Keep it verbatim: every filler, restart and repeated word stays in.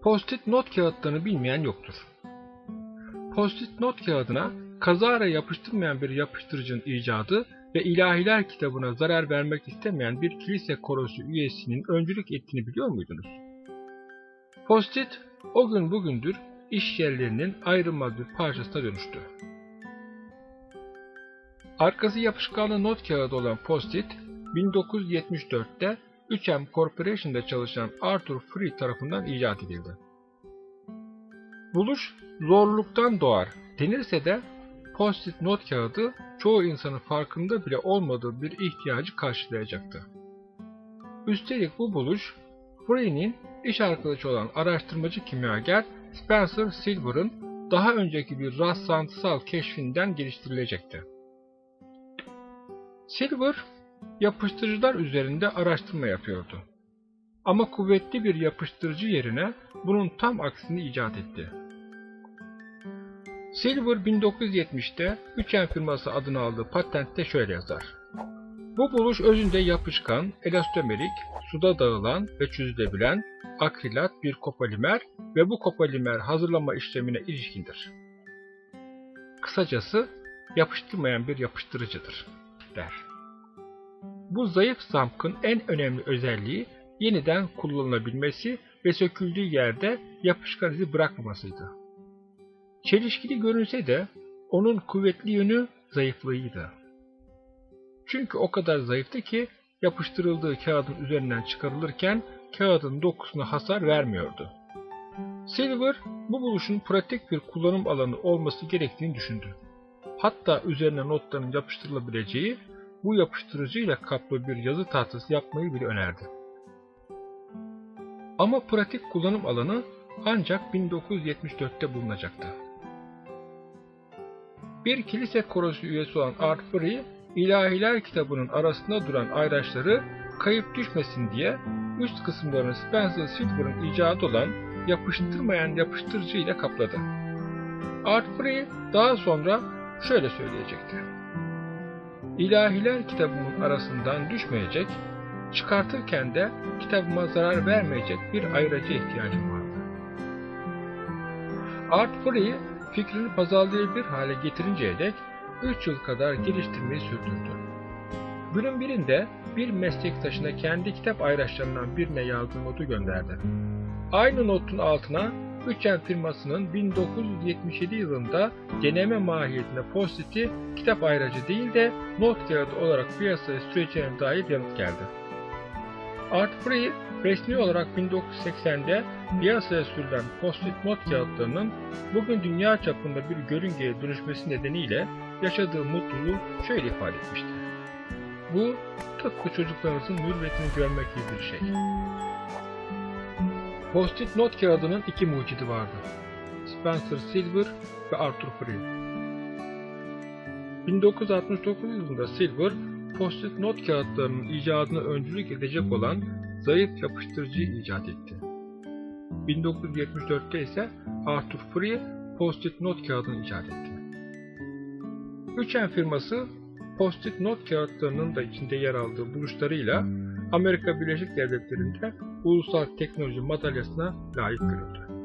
Post-it not kağıtlarını bilmeyen yoktur. Post-it not kağıdına kazara yapıştırmayan bir yapıştırıcının icadı ve ilahiler kitabına zarar vermek istemeyen bir kilise korosu üyesinin öncülük ettiğini biliyor muydunuz? Post-it o gün bugündür iş yerlerinin ayrılmaz bir parçasına dönüştü. Arkası yapışkanlı not kağıdı olan Post-it, bin dokuz yüz yetmiş dörtte üç M Corporation'da çalışan Arthur Free tarafından icat edildi. Buluş zorluktan doğar denirse de Post-it not kağıdı çoğu insanın farkında bile olmadığı bir ihtiyacı karşılayacaktı. Üstelik bu buluş, Free'nin iş arkadaşı olan araştırmacı kimyager Spencer Silver'ın daha önceki bir rastlantısal keşfinden geliştirilecekti. Silver, yapıştırıcılar üzerinde araştırma yapıyordu. Ama kuvvetli bir yapıştırıcı yerine bunun tam aksini icat etti. Silver bin dokuz yüz yetmişte üç M firması adını aldığı patentte şöyle yazar: Bu buluş özünde yapışkan, elastomerik, suda dağılan ve çözülebilen akrilat bir kopolimer ve bu kopolimer hazırlama işlemine ilişkindir. Kısacası yapıştırmayan bir yapıştırıcıdır, der. Bu zayıf zamkın en önemli özelliği yeniden kullanılabilmesi ve söküldüğü yerde yapışkan izi bırakmamasıydı. Çelişkili görünse de onun kuvvetli yönü zayıflığıydı. Çünkü o kadar zayıftı ki yapıştırıldığı kağıdın üzerinden çıkarılırken kağıdın dokusuna hasar vermiyordu. Silver bu buluşun pratik bir kullanım alanı olması gerektiğini düşündü. Hatta üzerine notların yapıştırılabileceği bu yapıştırıcıyla kaplı bir yazı tahtası yapmayı bile önerdi. Ama pratik kullanım alanı ancak bin dokuz yüz yetmiş dörtte bulunacaktı. Bir kilise korosu üyesi olan Art Free, ilahiler kitabının arasında duran ayraçları kayıp düşmesin diye üst kısımlarını Spencer Silver'ın icadı olan yapıştırmayan yapıştırıcı ile kapladı. Art Free daha sonra şöyle söyleyecekti: İlahiler kitabımın arasından düşmeyecek, çıkartırken de kitabıma zarar vermeyecek bir ayıracı ihtiyacım vardı. Art Free fikrini pazarlayabilir hale getirinceye dek üç yıl kadar geliştirmeyi sürdürdü. Günün birinde bir meslektaşına kendi kitap ayraçlarından birine yazdığı notu gönderdi. Aynı notun altına üç M firmasının bin dokuz yüz yetmiş yedi yılında deneme mahiyetinde Post-it'i kitap ayracı değil de not kağıdı olarak piyasaya süreceğine dair yanıt geldi. Art Free, resmi olarak bin dokuz yüz seksende piyasaya sürülen Post-it not kağıtlarının bugün dünya çapında bir görüngeye dönüşmesi nedeniyle yaşadığı mutluluğu şöyle ifade etmişti: Bu, tıpkı çocuklarınızın mürüvvetini görmek gibi bir şey. Post-it not kağıdının iki mucidi vardı: Spencer Silver ve Arthur Free. bin dokuz yüz altmış dokuz yılında Silver, Post-it not kağıtlarının icadına öncülük edecek olan zayıf yapıştırıcıyı icat etti. bin dokuz yüz yetmiş dörtte ise Arthur Free, Post-it not kağıdını icat etti. üç M firması, Post-it not kağıtlarının da içinde yer aldığı buluşlarıyla Amerika Birleşik Devletleri'nde Ulusal Teknoloji Madalyası'na layık görüldü.